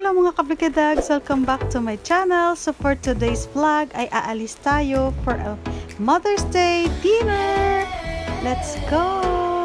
Hello mga kabikadags! Welcome back to my channel. So for today's vlog ay aalis tayo for a Mother's Day dinner. Let's go!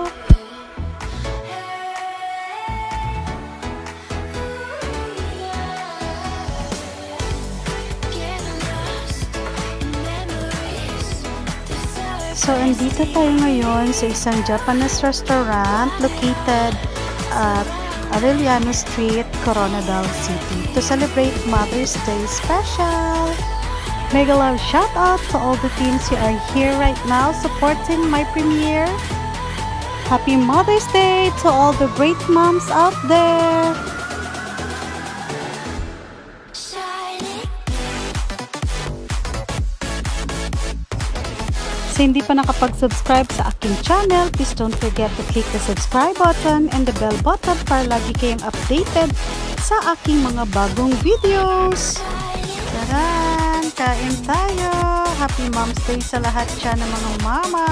So andito tayo ngayon sa isang Japanese restaurant located at Arellano Street, Coronadal City to celebrate Mother's Day special. Mega love shout out to all the teams who are here right now supporting my premiere. Happy Mother's Day to all the great moms out there. Sa hindi pa nakapag-subscribe sa aking channel, please don't forget to click the subscribe button and the bell button para lagi kayong updated sa aking mga bagong videos. Taran! Kain tayo! Happy Mom's Day sa lahat dyan ng mga mama!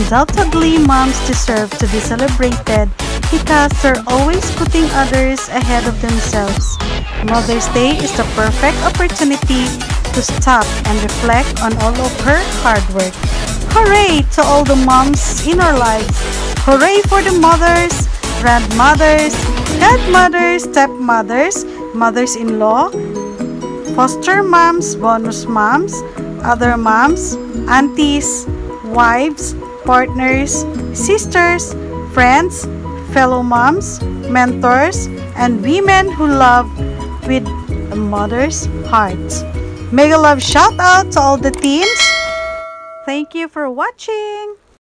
Undoubtedly, moms deserve to be celebrated because they're always putting others ahead of themselves. Mother's Day is the perfect opportunity to stop and reflect on all of her hard work. Hooray to all the moms in our lives! Hooray for the mothers, grandmothers, godmothers, stepmothers, mothers-in-law, foster moms, bonus moms, other moms, aunties, wives, partners, sisters, friends, fellow moms, mentors, and women who love with a mother's heart. Mega love shout out to all the teams. Thank you for watching.